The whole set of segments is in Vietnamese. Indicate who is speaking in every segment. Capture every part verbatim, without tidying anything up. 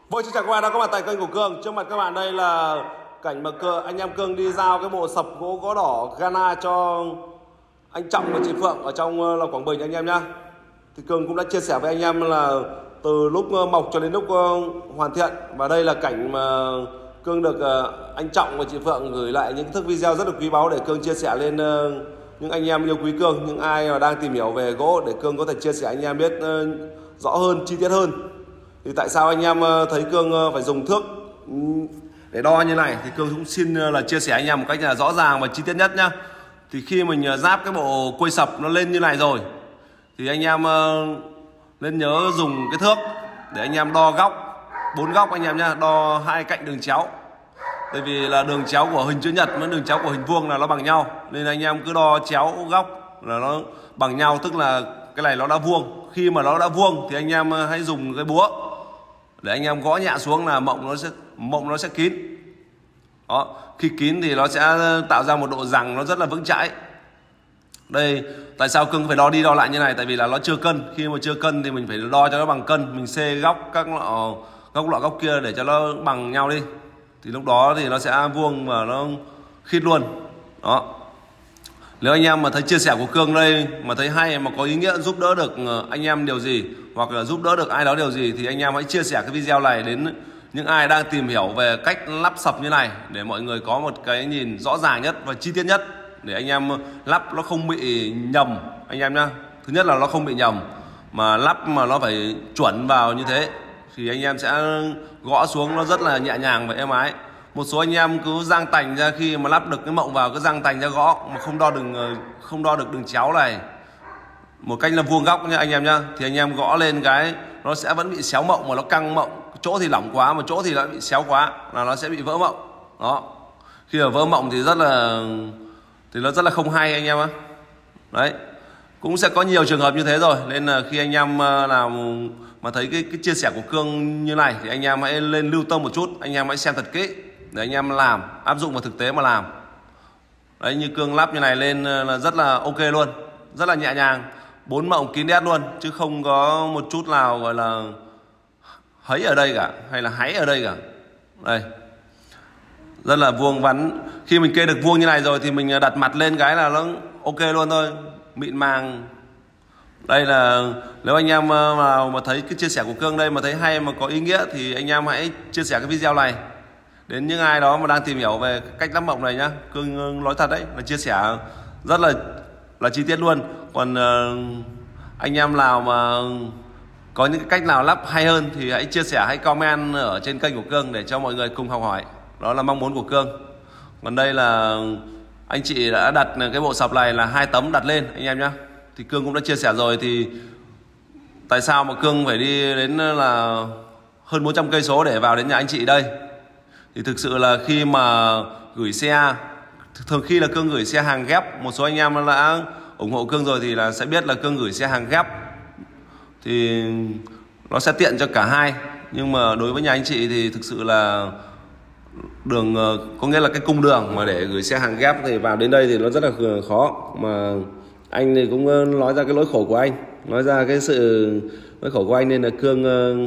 Speaker 1: Vâng, xin chào các bạn đã có mặt tại kênh của Cương. Trước mặt các bạn đây là cảnh mà Cương, anh em Cương đi giao cái bộ sập gỗ gõ đỏ Ghana cho anh Trọng và chị Phượng ở trong là Quảng Bình anh em nhá. Thì Cương cũng đã chia sẻ với anh em là từ lúc mộc cho đến lúc hoàn thiện. Và đây là cảnh mà Cương được anh Trọng và chị Phượng gửi lại những thước video rất là quý báu để Cương chia sẻ lên những anh em yêu quý Cương, những ai mà đang tìm hiểu về gỗ để Cương có thể chia sẻ anh em biết rõ hơn, chi tiết hơn. Thì tại sao anh em thấy Cương phải dùng thước để đo như này thì Cương cũng xin là chia sẻ anh em một cách là rõ ràng và chi tiết nhất nhá. Thì khi mình ráp cái bộ quây sập nó lên như này rồi thì anh em nên nhớ dùng cái thước để anh em đo góc, bốn góc anh em nhá, đo hai cạnh đường chéo. Tại vì là đường chéo của hình chữ nhật với đường chéo của hình vuông là nó bằng nhau, nên anh em cứ đo chéo góc là nó bằng nhau, tức là cái này nó đã vuông. Khi mà nó đã vuông thì anh em hãy dùng cái búa để anh em gõ nhẹ xuống là mộng nó sẽ mộng nó sẽ kín. Đó, khi kín thì nó sẽ tạo ra một độ giằng nó rất là vững chãi. Đây, tại sao Cương phải đo đi đo lại như này? Tại vì là nó chưa cân. Khi mà chưa cân thì mình phải đo cho nó bằng cân. Mình xê góc các lọ góc lọ góc kia để cho nó bằng nhau đi. Thì lúc đó thì nó sẽ vuông và nó khít luôn. Đó. Nếu anh em mà thấy chia sẻ của Cương đây mà thấy hay mà có ý nghĩa giúp đỡ được anh em điều gì hoặc là giúp đỡ được ai đó điều gì thì anh em hãy chia sẻ cái video này đến những ai đang tìm hiểu về cách lắp sập như này để mọi người có một cái nhìn rõ ràng nhất và chi tiết nhất để anh em lắp nó không bị nhầm anh em nhá. Thứ nhất là nó không bị nhầm mà lắp mà nó phải chuẩn vào như thế thì anh em sẽ gõ xuống nó rất là nhẹ nhàng và êm ái. Một số anh em cứ giang tành ra khi mà lắp được cái mộng vào cứ giang tành ra gõ mà không đo đường không đo được đường chéo này một cách là vuông góc nhá anh em nhá, thì anh em gõ lên cái nó sẽ vẫn bị xéo mộng mà nó căng mộng, chỗ thì lỏng quá mà chỗ thì lại bị xéo quá là nó sẽ bị vỡ mộng. Đó, khi mà vỡ mộng thì rất là thì nó rất là không hay anh em á. Đấy, cũng sẽ có nhiều trường hợp như thế rồi, nên là khi anh em nào mà thấy cái, cái chia sẻ của Cương như này thì anh em hãy lên lưu tâm một chút, anh em hãy xem thật kỹ để anh em làm áp dụng vào thực tế mà làm. Đấy, như Cương lắp như này lên là rất là ok luôn, rất là nhẹ nhàng, bốn mộng kín đét luôn chứ không có một chút nào gọi là hấy ở đây cả hay là háy ở đây cả. Đây, rất là vuông vắn. Khi mình kê được vuông như này rồi thì mình đặt mặt lên cái là nó ok luôn thôi, mịn màng. Đây là nếu anh em mà, mà thấy cái chia sẻ của Cương đây mà thấy hay mà có ý nghĩa thì anh em hãy chia sẻ cái video này đến những ai đó mà đang tìm hiểu về cách lắp mộng này nhá. Cương nói thật đấy là chia sẻ rất là là chi tiết luôn. Còn uh, anh em nào mà có những cái cách nào lắp hay hơn thì hãy chia sẻ, hãy comment ở trên kênh của Cương để cho mọi người cùng học hỏi. Đó là mong muốn của Cương. Còn đây là anh chị đã đặt cái bộ sập này là hai tấm đặt lên anh em nhá. Thì Cương cũng đã chia sẻ rồi, thì tại sao mà Cương phải đi đến là hơn bốn trăm cây số để vào đến nhà anh chị đây? Thì thực sự là khi mà gửi xe, thường khi là Cương gửi xe hàng ghép, một số anh em đã ủng hộ Cương rồi thì là sẽ biết là Cương gửi xe hàng ghép thì nó sẽ tiện cho cả hai. Nhưng mà đối với nhà anh chị thì thực sự là đường, có nghĩa là cái cung đường mà để gửi xe hàng ghép thì vào đến đây thì nó rất là khó. Mà anh thì cũng nói ra cái lỗi khổ của anh, nói ra cái sự lỗi khổ của anh, nên là Cương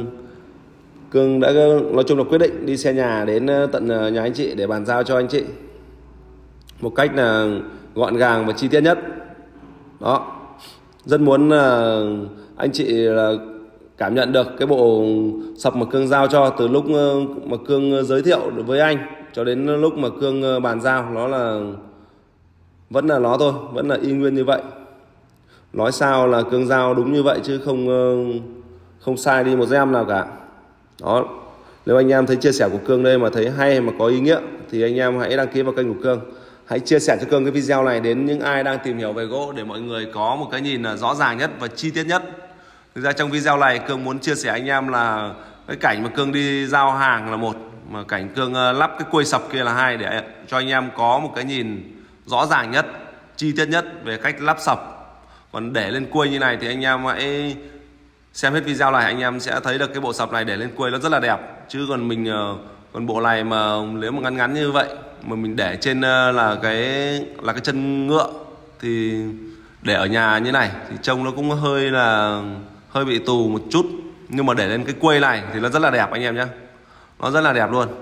Speaker 1: Cương đã nói chung là quyết định đi xe nhà đến tận nhà anh chị để bàn giao cho anh chị một cách là gọn gàng và chi tiết nhất. Đó, rất muốn là anh chị là cảm nhận được cái bộ sập mà Cương giao cho từ lúc mà Cương giới thiệu với anh cho đến lúc mà Cương bàn giao, nó là vẫn là nó thôi, vẫn là y nguyên như vậy. Nói sao là Cương giao đúng như vậy chứ không không sai đi một gem nào cả. Đó, nếu anh em thấy chia sẻ của Cương đây mà thấy hay mà có ý nghĩa thì anh em hãy đăng ký vào kênh của Cương, hãy chia sẻ cho Cương cái video này đến những ai đang tìm hiểu về gỗ để mọi người có một cái nhìn là rõ ràng nhất và chi tiết nhất. Thực ra trong video này Cương muốn chia sẻ anh em là cái cảnh mà Cương đi giao hàng là một, mà cảnh Cương lắp cái quây sập kia là hai, để cho anh em có một cái nhìn rõ ràng nhất, chi tiết nhất về cách lắp sập. Còn để lên quây như này thì anh em hãy xem hết video này, anh em sẽ thấy được cái bộ sập này để lên quây nó rất là đẹp. Chứ còn mình còn bộ này mà nếu mà ngắn ngắn như vậy mà mình để trên là cái là cái chân ngựa thì để ở nhà như này thì trông nó cũng hơi là hơi bị tù một chút. Nhưng mà để lên cái quây này thì nó rất là đẹp anh em nhé. nó rất là đẹp luôn.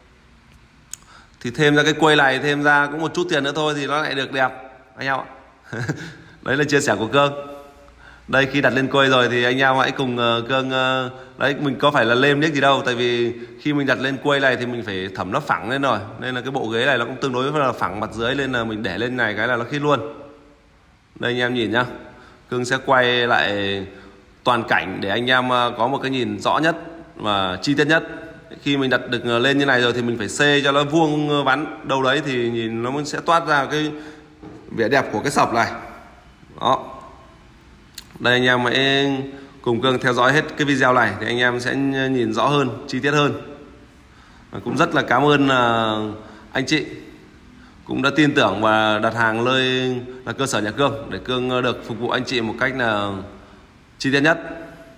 Speaker 1: Thì thêm ra cái quây này, thêm ra cũng một chút tiền nữa thôi thì nó lại được đẹp anh em ạ. Đấy là chia sẻ của Cương. Đây khi đặt lên quây rồi thì anh em hãy cùng uh, Cương uh, đấy, mình có phải là lêm niếc gì đâu, tại vì khi mình đặt lên quây này thì mình phải thẩm nó phẳng lên rồi, nên là cái bộ ghế này nó cũng tương đối là phẳng mặt dưới, nên là mình để lên này cái là nó khít luôn. Đây anh em nhìn nhá, Cương sẽ quay lại toàn cảnh để anh em uh, có một cái nhìn rõ nhất và chi tiết nhất. Khi mình đặt được lên như này rồi thì mình phải xê cho nó vuông vắn đâu đấy thì nhìn nó sẽ toát ra cái vẻ đẹp của cái sập này. Đó. Đây anh em hãy cùng Cương theo dõi hết cái video này thì anh em sẽ nhìn rõ hơn, chi tiết hơn. Và cũng rất là cảm ơn anh chị cũng đã tin tưởng và đặt hàng nơi là cơ sở nhà Cương để Cương được phục vụ anh chị một cách là chi tiết nhất.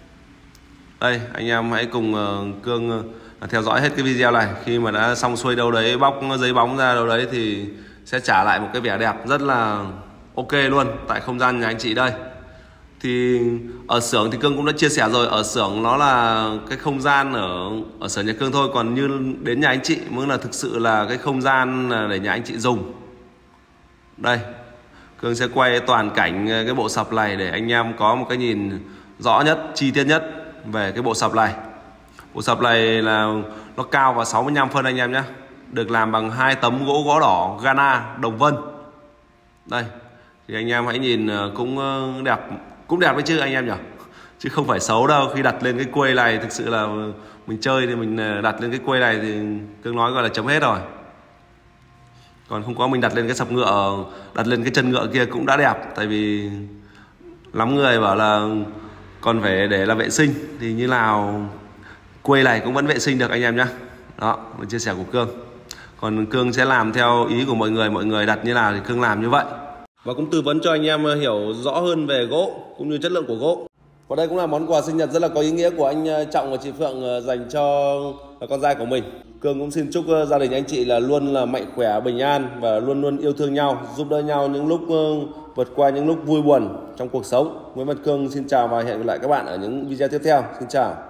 Speaker 1: Đây anh em hãy cùng Cương theo dõi hết cái video này. Khi mà đã xong xuôi đâu đấy, bóc giấy bóng ra đâu đấy thì sẽ trả lại một cái vẻ đẹp rất là ok luôn tại không gian nhà anh chị đây. Thì ở xưởng thì Cương cũng đã chia sẻ rồi, ở xưởng nó là cái không gian ở ở xưởng nhà Cương thôi, còn như đến nhà anh chị mới là thực sự là cái không gian để nhà anh chị dùng. Đây Cương sẽ quay toàn cảnh cái bộ sập này để anh em có một cái nhìn rõ nhất, chi tiết nhất về cái bộ sập này. Bộ sập này là nó cao vào sáu mươi lăm phân anh em nhé, được làm bằng hai tấm gỗ gõ đỏ Ghana Đồng Vân. Đây thì anh em hãy nhìn cũng đẹp, cũng đẹp đấy chứ anh em nhỉ, chứ không phải xấu đâu. Khi đặt lên cái quây này thực sự là mình chơi thì mình đặt lên cái quây này thì Cương nói gọi là chấm hết rồi. Còn không có mình đặt lên cái sập ngựa, đặt lên cái chân ngựa kia cũng đã đẹp, tại vì lắm người bảo là còn phải để là vệ sinh thì như nào quây này cũng vẫn vệ sinh được anh em nhé. Đó là chia sẻ của Cương. Còn Cương sẽ làm theo ý của mọi người, mọi người đặt như nào thì Cương làm như vậy. Và cũng tư vấn cho anh em hiểu rõ hơn về gỗ cũng như chất lượng của gỗ. Và đây cũng là món quà sinh nhật rất là có ý nghĩa của anh Trọng và chị Phượng dành cho con trai của mình. Cương cũng xin chúc gia đình anh chị là luôn là mạnh khỏe, bình an và luôn luôn yêu thương nhau, giúp đỡ nhau những lúc vượt qua những lúc vui buồn trong cuộc sống. Nguyễn Văn Cương xin chào và hẹn gặp lại các bạn ở những video tiếp theo. Xin chào.